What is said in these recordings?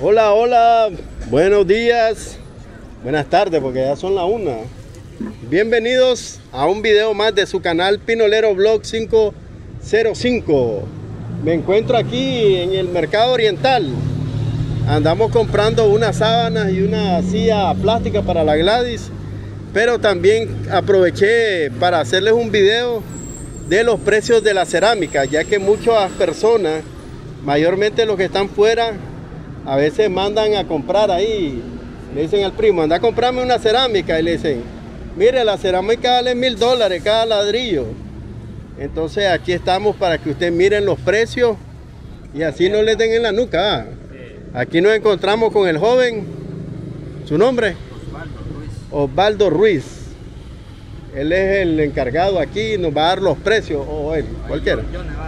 Hola, hola, buenos días, buenas tardes, porque ya son las 1. Bienvenidos a un video más de su canal Pinolero Vlog 505. Me encuentro aquí en el Mercado Oriental. Andamos comprando unas sábanas y una silla plástica para la Gladys, pero también aproveché para hacerles un video de los precios de la cerámica, ya que muchas personas, mayormente los que están fuera, a veces mandan a comprar ahí, le dicen al primo, anda a comprarme una cerámica, y le dicen, mire, la cerámica vale $1000 cada ladrillo. Entonces aquí estamos para que ustedes miren los precios y así no les den en la nuca. Aquí nos encontramos con el joven, ¿su nombre? Osvaldo Ruiz. Él es el encargado aquí, nos va a dar los precios, o él, cualquiera.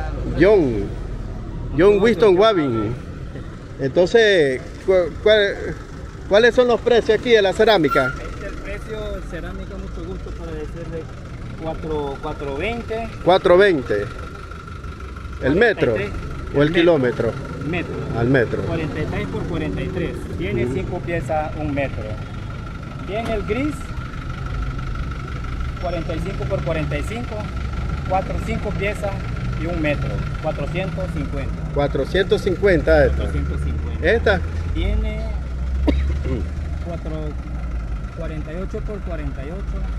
John Winston Wabin. Entonces, ¿cuáles son los precios aquí de la cerámica? El precio de cerámica, mucho gusto para decirle 420. 420. ¿El metro? ¿O el kilómetro? Metro. Al metro. 43 por 43. Tiene 5 piezas, un metro. Tiene el gris, 45 por 45, 5 piezas y un metro. 450. 450 esta. 450. ¿Esta? Tiene 48 por 48,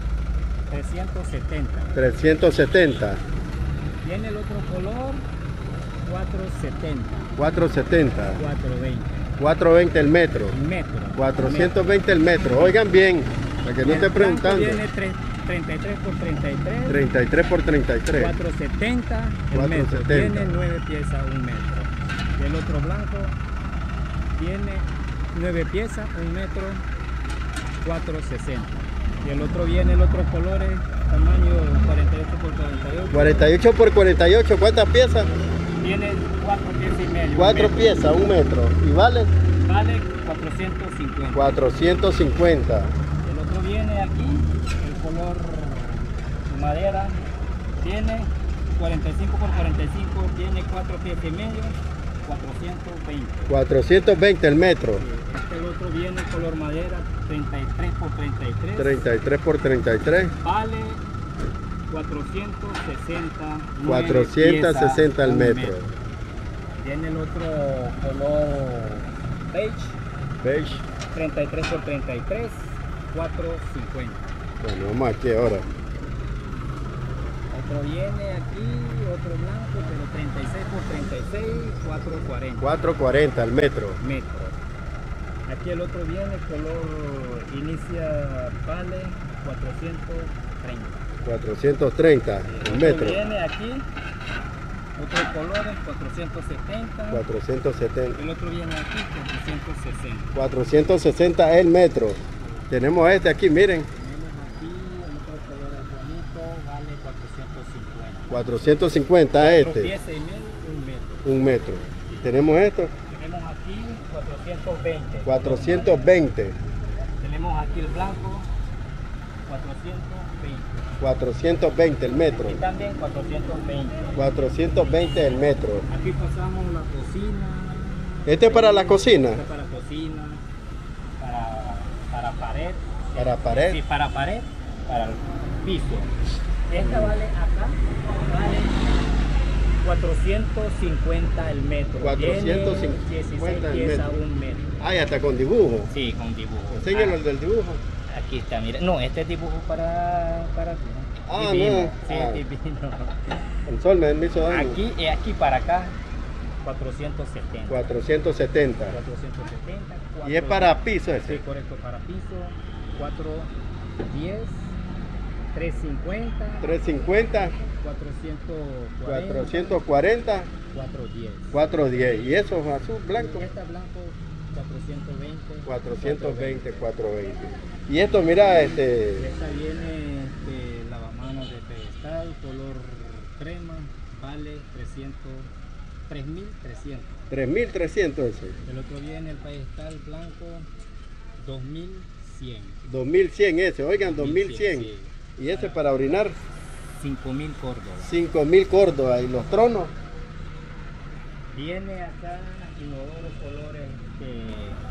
370. 370. Tiene el otro color, 470. 470. 420. 420 el metro. Metro. 420 el metro. Oigan bien, para que no esté preguntando. Tiene 33 por 33. 33 por 33. 470 el 470. metro. Tiene 9 piezas, un metro. Y el otro blanco tiene 9 piezas, un metro, 460. Y el otro viene, el otro color es tamaño 48 por 48. 48 por 48, ¿cuántas piezas? Tiene 4 piezas y medio. 4 piezas, un metro. ¿Y vale? Vale 450. 450. El otro viene aquí, el color madera, tiene 45 por 45, tiene 4 piezas y medio, 420. 420 el metro. El otro viene color madera, 33 por 33. 33 por 33. Vale 460. 460 el metro. Tiene el otro color beige. ¿Veis? 33 por 33, 450. Bueno, vamos aquí ahora. Otro viene aquí, otro blanco, pero 36 por 36, 440. 440 al metro. Metro. Aquí el otro viene, color inicia, vale 430. 430 el metro. Viene aquí, otro color es 470. 470. El otro viene aquí, 460. 460 el metro. Tenemos este aquí, miren. Tenemos aquí, el otro color es bonito, vale 450. 450 4 este. piezas y medio, un metro. Un metro. Tenemos esto. Tenemos aquí 420. 420. Tenemos aquí el blanco, 420. 420 el metro. Y también 420. 420 el metro. Aquí pasamos la cocina. Este es para la cocina. Este es para cocina, para pared. Para pared. Sí, para pared, para el piso. Esta vale acá, vale 450 el metro. 450 Tiene 16 el piezas, metro. un metro. Ah, y hasta con dibujo. Sí, con dibujo. Enséñalo el del dibujo. Aquí está, mira. No, este es dibujo para Ah, divino. no. Sí, Ah. divino. El sol me hizo daño. Aquí para acá, 470. 470. 470. Y es para piso Sí, ese. correcto, para piso. 410, 350, 350, 440, 440, 410. 410. Y eso es azul, blanco. Y esta blanco, 420. 420, 420. Y esto, mira, Esta viene lavamanos de pedestal, color crema, vale 3.300. 3.300 ese. El otro viene el pedestal blanco, 2.100. 2.100 ese, oigan, 2.100. Sí. Y ese para orinar, 5.000 córdobas. 5.000 Córdoba. Y los tronos, Viene acá inodoro colores de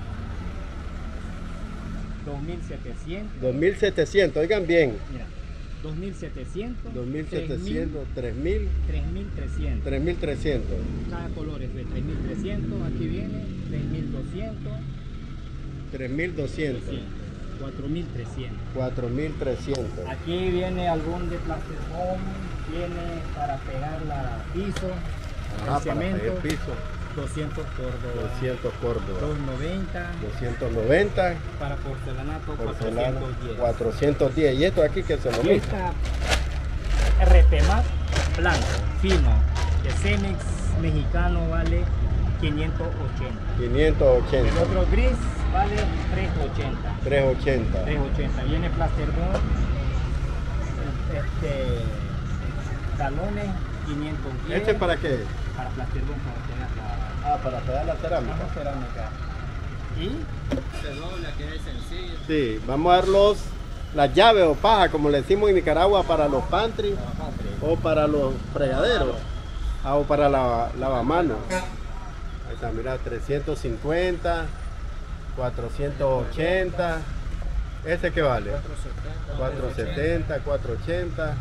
2.700. 2.700, oigan bien. Mira, 2.700. 2.700, 3.000. 3.300. 3.300. Cada color es de 3.300. Aquí viene 3.200. 3.200. 4.300. 4.300. Aquí viene algún de plasticón, viene para pegar la piso, Ah, el para cemento, pegar piso. 200 Córdoba, 200 Córdoba. 290, 290. para porcelanato, Porcelana. 410. 410. Y esto aquí que se lo Y ve. esta RPMAT blanco, fino, de Cemex mexicano vale 580. 580. El otro gris vale 380. 380. 380. Viene Plasterbond, talones 510. ¿Este para qué? Para Plasterbond, para pegar la Ah, para pegar la cerámica. cerámica. Y se dobla, que es sencillo. Sí, vamos a dar las llaves o paja, como le decimos en Nicaragua, para los pantry o para los fregaderos. Ah, o para la lavamanos. Ahí está, mira, 350, 480. ¿Ese qué vale? 470, 480,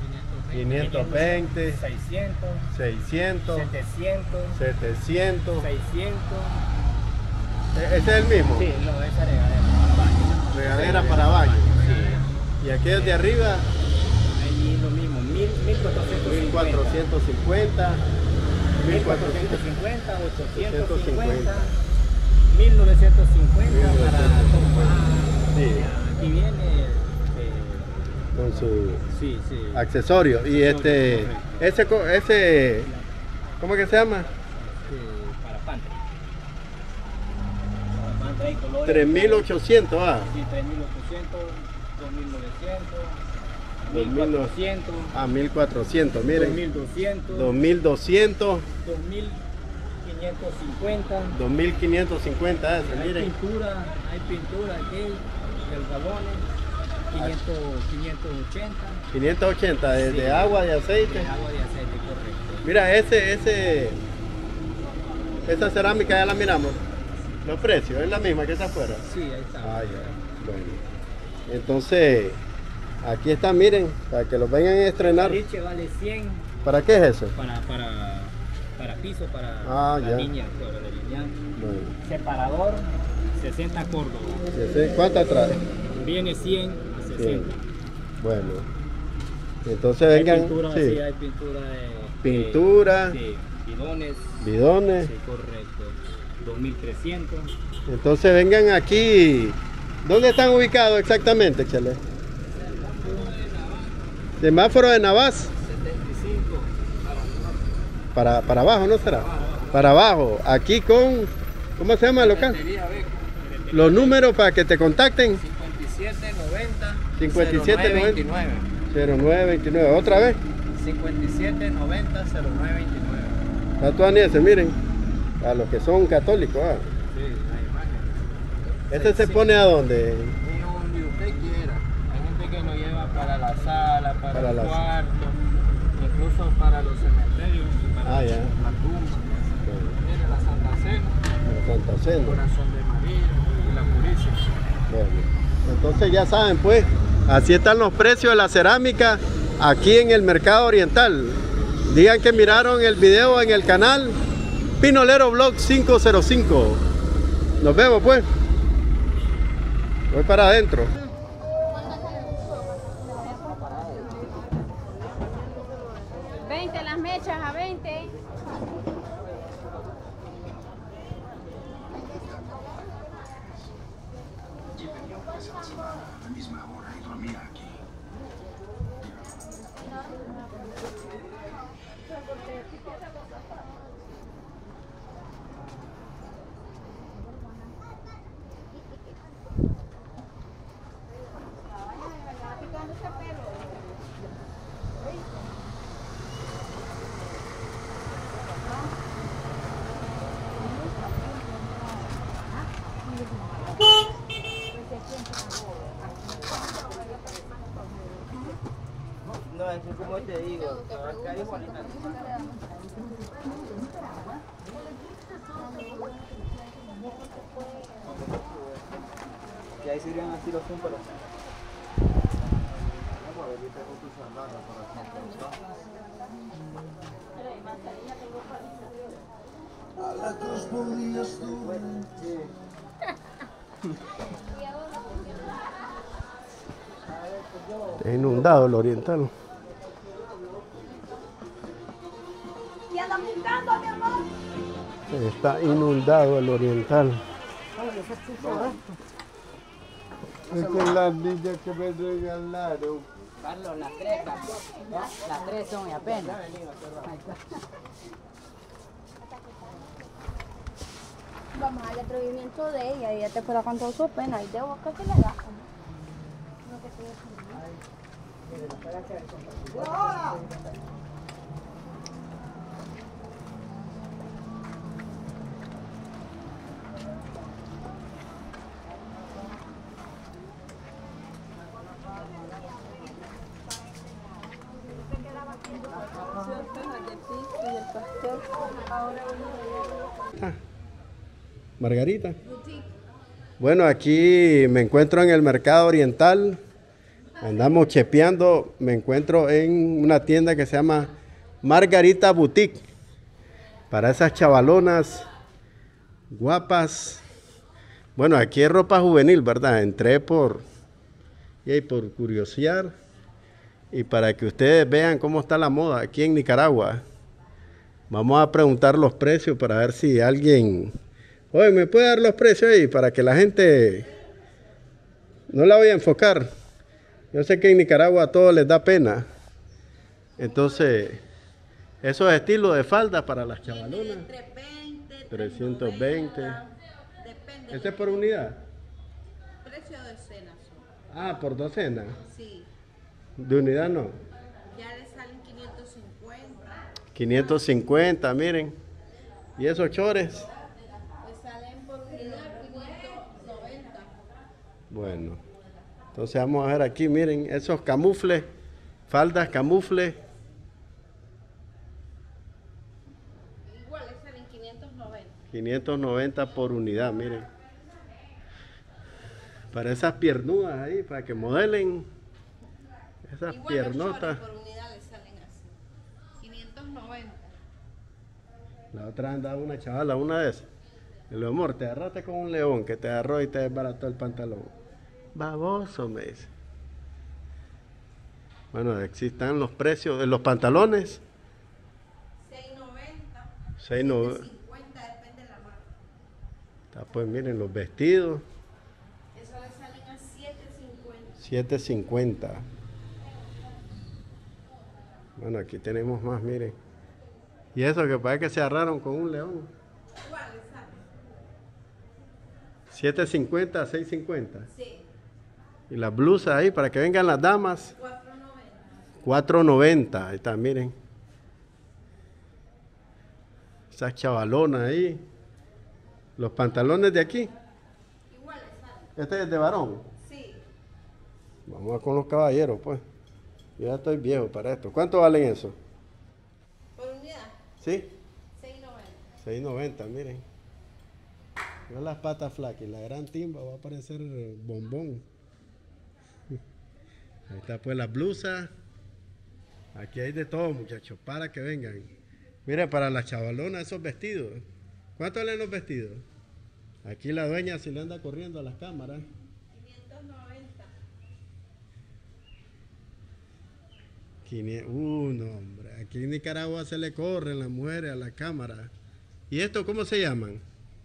520, 600, 600, 700, 700. 600. ¿Ese es el mismo? Sí, no, esa regadera para baño. Regadera para baño. Sí. Y aquellos de arriba, Ahí lo mismo, 1450. 1450, 1450, 850, 1950 para tomar. Sí. Aquí viene con su sí, sí. accesorio. Y ese, ¿cómo que se llama? Para pantry. Para pantry hay colores. 3800, ah. Sí, 3800, 2900, 1400, A 1400, miren. 2200, 2200, 2550. 2550 ese, Hay miren. pintura aquí, el galones, 580. 580 de Sí. agua, de aceite. De agua de aceite, correcto. Mira, esa cerámica ya la miramos. Los precios, ¿es la misma que esa afuera? Sí, ahí está. Ah, ya. Bueno. Entonces, aquí está, miren, para que los vengan a estrenar. El liche vale 100 ¿Para qué es eso? para piso, para Ah, la ya. línea, para la línea. Bueno. Separador, 60 Córdoba. ¿Cuánto trae? Viene 100 a 60. 100. Bueno. Entonces Hay vengan. pintura, Sí. sí, hay pintura de... Pintura. Sí, bidones. Bidones. Sí, correcto. 2300. Entonces vengan aquí. ¿Dónde están ubicados exactamente, Chele? Semáforo de Navas. 75. Para abajo, ¿no será? Para abajo. Aquí con... ¿Cómo se llama el local? Los números para que te contacten. 5790 5790 0929. 0929. ¿Otra vez? 5790 0929. Tatuaniense, miren. A los que son católicos. Ah. Sí, la imagen. ¿Este se pone a dónde? Y donde usted quiera. Hay gente que lo lleva para la sala, para el la- cuarto, incluso para los cementerios, para Ah, ya. la tumba. Mire la Santa Cena, La Santa el Cena. corazón de María y la Purísima. Bueno, entonces ya saben, pues, así están los precios de la cerámica aquí en el Mercado Oriental. Digan que miraron el video en el canal Pinolero Blog 505. Nos vemos, pues. Voy para adentro. Las mechas a 20. A la misma hora y dormía aquí. No, es que como te digo, te va a caer bonita. ahí serían así los pero... A la cruz podías tú. Está inundado el Oriental. ¿Y andan buscando, mi amor? Está inundado el Oriental. Esta es la niña que me regalaron. Carlos, las tres, Carlos. Las tres son y apenas. Vamos al atrevimiento de ella. Ella te fuera con todo su pena. Y te busca que le da. Margarita. Bueno, aquí me encuentro en el mercado oriental. Andamos chepeando. Me encuentro en una tienda que se llama Margarita Boutique. Para esas chavalonas guapas. Bueno, aquí es ropa juvenil, ¿verdad? Entré por curiosear y para que ustedes vean cómo está la moda aquí en Nicaragua. Vamos a preguntar los precios para ver si alguien... Oye, ¿me puede dar los precios ahí para que la gente no la voy a enfocar? Yo sé que en Nicaragua a todos les da pena. Entonces, esos estilos de falda para las chavalonas. 320. Depende. ¿Este es por unidad? Precio de docena. Ah, por docena. Sí. De unidad no. Ya le salen 550. 550, miren. ¿Y esos chores? Le salen por unidad 590. Bueno, entonces vamos a ver aquí, miren, esos camufles, faldas camufles. Igual le salen 590. 590 por unidad, miren. Para esas piernudas ahí, para que modelen. Esas Igual piernotas. los shorts por unidad le salen así. 590. La otra anda una chavala, una de esas. Le digo, amor, te agarraste con un león que te agarró y te desbarató el pantalón. Baboso, me dice. Bueno, existen los precios de los pantalones. 690. 6.90. 50, depende de la marca. Está, pues miren los vestidos. Eso le salen a 750. 750. Bueno, aquí tenemos más, miren. Y eso que parece que se agarraron con un león. Igual le sale. 750 a 650. Sí. Y las blusas ahí para que vengan las damas. 490. 4.90. Ahí está, miren. Esas chavalonas ahí. Los pantalones de aquí. Igual le sale. Este es de varón. Sí. Vamos con los caballeros, pues. Yo ya estoy viejo para esto. ¿Cuánto valen eso? Por unidad. ¿Sí? 690. 6.90, miren. Yo las patas flacas y la gran timba va a parecer bombón. Ahí está pues las blusas. Aquí hay de todo, muchachos, para que vengan. Mira, para las chavalonas esos vestidos. ¿Cuánto valen los vestidos? Aquí la dueña se le anda corriendo a las cámaras. 590. 500, no, hombre. Aquí en Nicaragua se le corren las mujeres a la cámara. ¿Y esto cómo se llaman?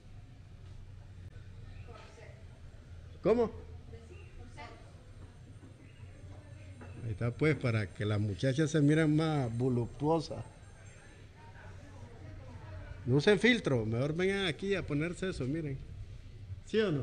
¿Cómo? Ahí está pues, para que las muchachas se miren más voluptuosas. No usen filtro, mejor vengan aquí a ponerse eso, miren. ¿Sí o no?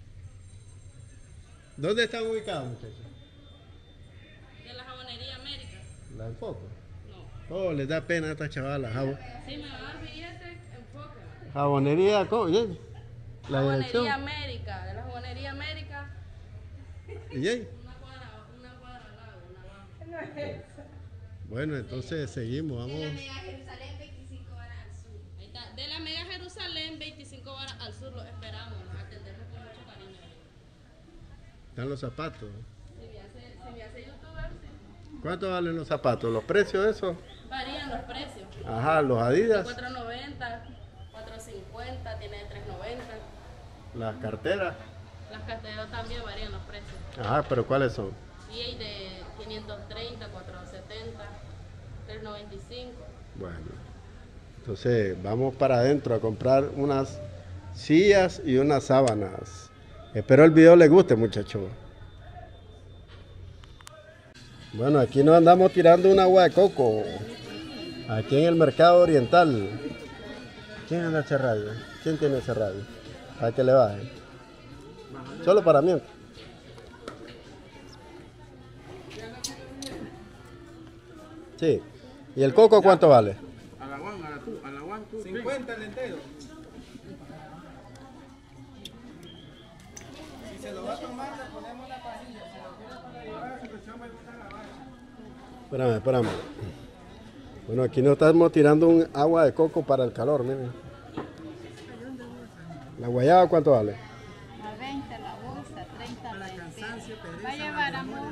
¿Dónde están ubicados, muchachos? De la Jabonería América. ¿La enfoco? No. Oh, les da pena a estas chavalas. Si me va a dar billete, enfóqueme. Jabonería, ¿cómo? ¿Y la dirección? Jabonería América. De la Jabonería América. ¿Y ahí? Una cuadra al lado, una baja. Bueno, entonces seguimos, vamos. De la Mega Jerusalén, 25 horas al sur. Ahí está. De la Mega Jerusalén, 25 horas al sur, los esperamos. Nos atendemos con mucho cariño. Están los zapatos. Si me hace youtuber, sí. ¿Cuánto valen los zapatos? ¿Los precios de eso? Varían los precios. Ajá, los Adidas. 4.90, 4.50, tiene de 3.90. Las carteras. Las carteras también varían los precios. Ajá, pero ¿cuáles son? Y hay de 530, 4.70, 3.95. Bueno, entonces vamos para adentro a comprar unas sillas y unas sábanas. Espero el video les guste, muchachos. Bueno, aquí nos andamos tirando un agua de coco. Aquí en el mercado oriental. ¿Quién anda ese radio? ¿Quién tiene ese radio? Para que le baje. Solo para mí. Sí. ¿Y el coco cuánto vale? A la one, 50 el entero. Si se lo va a tomar, le ponemos la pasilla. Si lo quiere para llevar, se lo echamos en la valla. Espérame. Bueno, aquí nos estamos tirando un agua de coco para el calor, miren. ¿La guayaba cuánto vale? A 20 la bolsa, 30 la cansancio, va a llevar amor.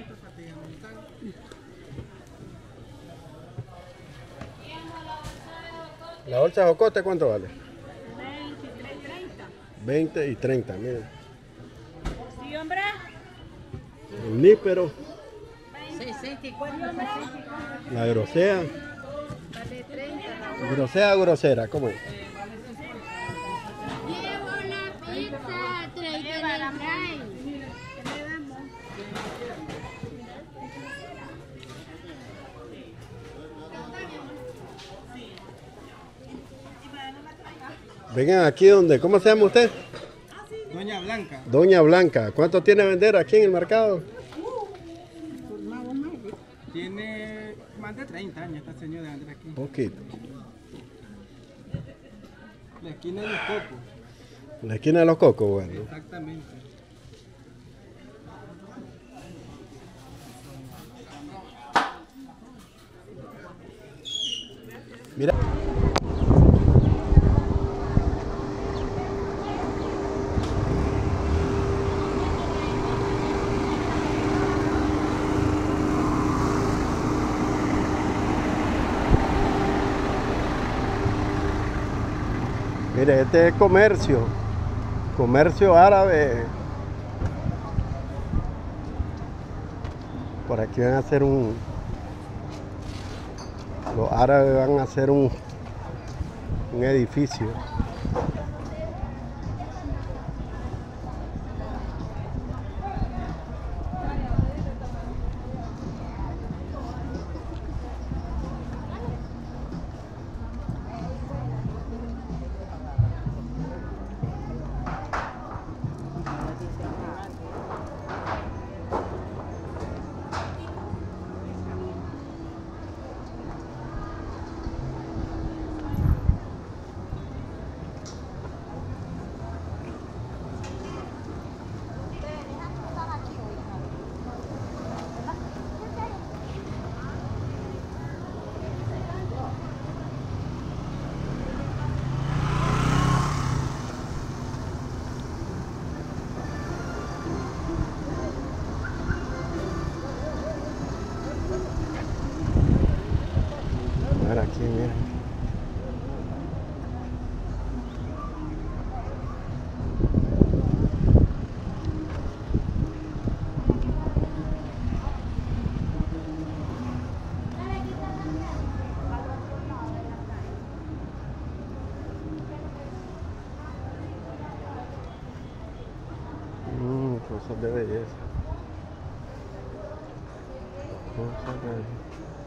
¿La bolsa de jocote cuánto vale? 23, 30. 20 y 30, miren. Sí, hombre. El nípero, 64, la grosea. vale 30. Grosea, grosera, ¿cómo es? Llevo la pizza, trae la Vengan aquí donde, ¿cómo se llama usted? Doña Blanca. Doña Blanca. ¿Cuánto tiene a vender aquí en el mercado? Tiene más de 30 años esta señora Andrea aquí. Poquito. La esquina de los cocos. La esquina de los cocos, bueno. Exactamente. Mira. Mire, este es comercio árabe. Por aquí van a hacer los árabes van a hacer un edificio. A ver aquí, miren. Cosas de belleza. Cosas de belleza.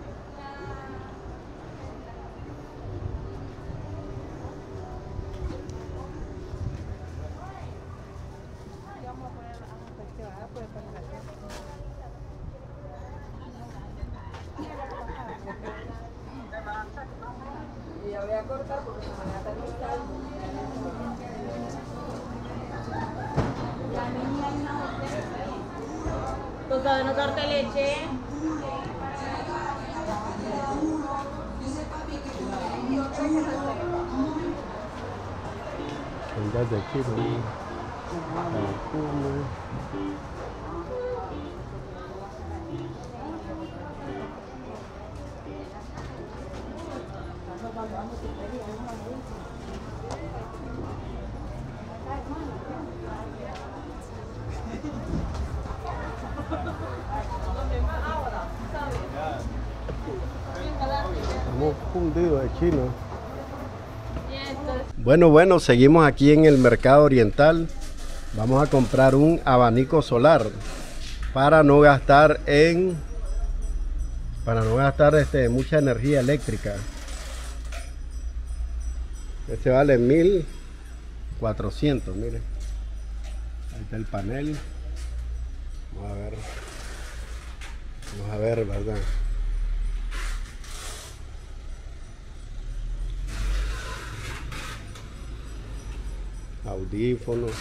Y ya voy a cortar porque se me va a terminar. ¿Tú sabes no darte leche? Con gas de kilo. fundido de chino. Bueno, seguimos aquí en el mercado oriental. Vamos a comprar un abanico solar para no gastar mucha energía eléctrica. Este vale 1400, miren. Ahí está el panel. Vamos a ver, ¿verdad? Audífonos.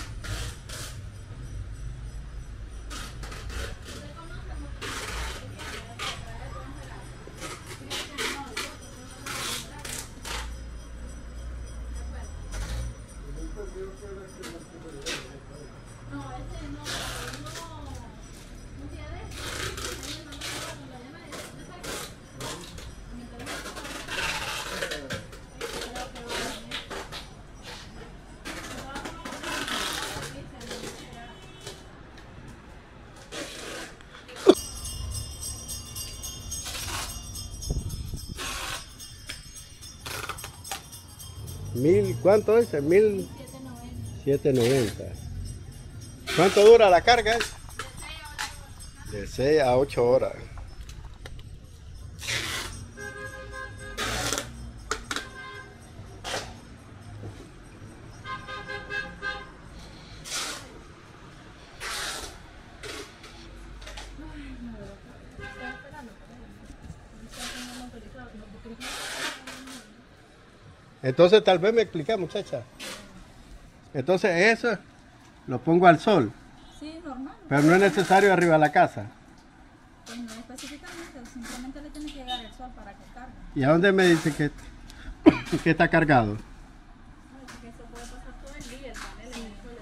¿Cuánto es? 1790. ¿Cuánto dura la carga? De 6 a 8 horas. Entonces tal vez me explica, muchacha. Entonces eso lo pongo al sol. Sí, normal. Pero no es necesario arriba de la casa. Pues no específicamente, simplemente le tiene que llegar el sol para que cargue. ¿Y a dónde me dice que está cargado? Que eso puede pasar todo el día, el panel en el suelo,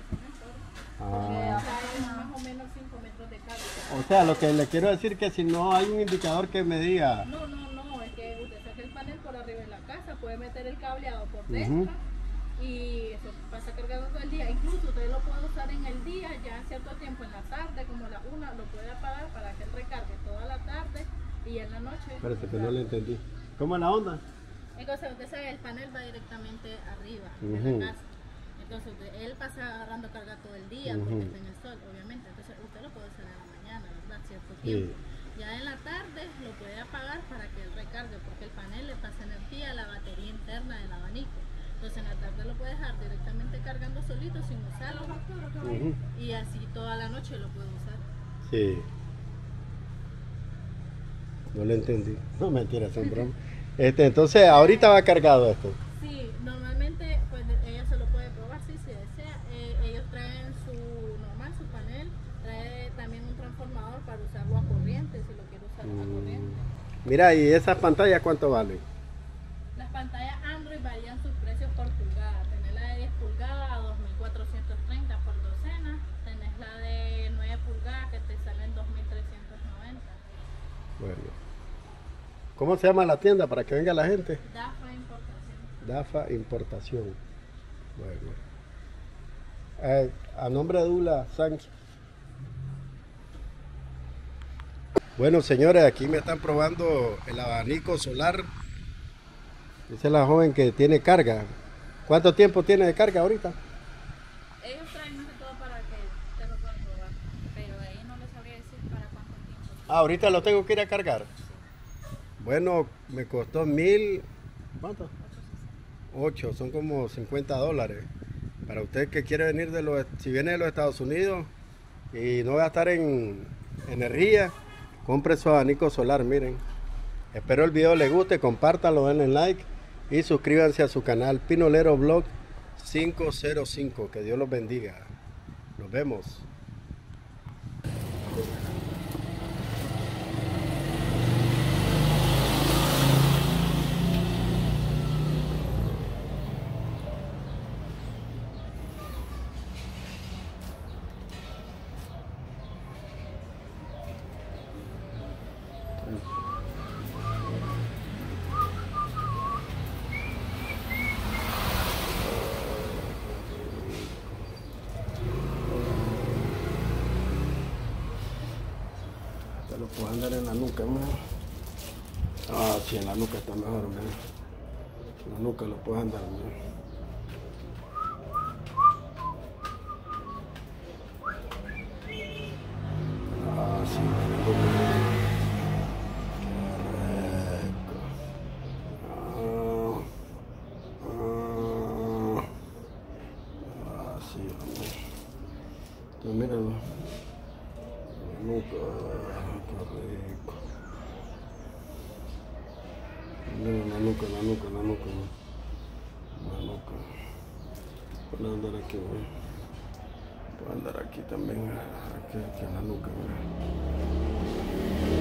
más o menos 5 metros de carga. O sea, lo que le quiero decir que si no hay un indicador que me diga... No, es que usted saca el panel por arriba de la casa, puede meter el cableado por dentro y eso pasa cargado todo el día. Incluso usted lo puede usar en el día, ya en cierto tiempo en la tarde, como la 1, lo puede apagar para que él recargue toda la tarde y en la noche... Parece que no le entendí. ¿Cómo es la onda? Entonces usted sabe, el panel va directamente arriba de la casa. Entonces él pasa agarrando carga todo el día porque está en el sol, obviamente. Entonces usted lo puede hacer en la mañana, ¿verdad? Cierto tiempo. Ya en la tarde lo puede apagar para que él recargue, porque el panel le pasa energía a la batería interna del abanico. Entonces en la tarde lo puede dejar directamente cargando solito sin usarlo. Y así toda la noche lo puede usar. Sí. No le entendí. No, mentira, son bromas. Entonces ahorita va cargado esto. Sí, normalmente pues ella se lo puede probar si se desea. Ellos traen su panel, trae también un transformador para usarlo a corriente, si lo quiere usar a corriente. Mira, ¿y esas pantallas cuánto valen? Las pantallas Android varían sus precios por pulgada. Tenés la de 10 pulgadas a 2.430 por docena. Tenés la de 9 pulgadas que te salen 2.390. Bueno. ¿Cómo se llama la tienda para que venga la gente? DAFA Importación. DAFA Importación. Bueno. A nombre de Dula Sánchez. Bueno, señores, aquí me están probando el abanico solar. Dice la joven que tiene carga. ¿Cuánto tiempo tiene de carga ahorita? Ellos traen más que todo para que te lo puedan probar, pero ahí no les sabría decir para cuánto tiempo. Ah, ahorita lo tengo que ir a cargar. Bueno, me costó 1000, ¿cuánto? 8, son como $50. Para usted que quiere venir si viene de los Estados Unidos y no gastar en energía, compre su abanico solar, miren. Espero el video les guste, compártalo, denle like y suscríbanse a su canal Pinolero Vlog 505. Que Dios los bendiga. Nos vemos. Lo puedo andar en la nuca, man. Ah, sí, en la nuca está mejor, man. La nuca lo puedes andar, ¿no? Ah, sí, la nuca. Míralo, la nuca, qué rico. Mira la nuca. Puedo andar aquí, puedo andar aquí también, aquí en la nuca, mira.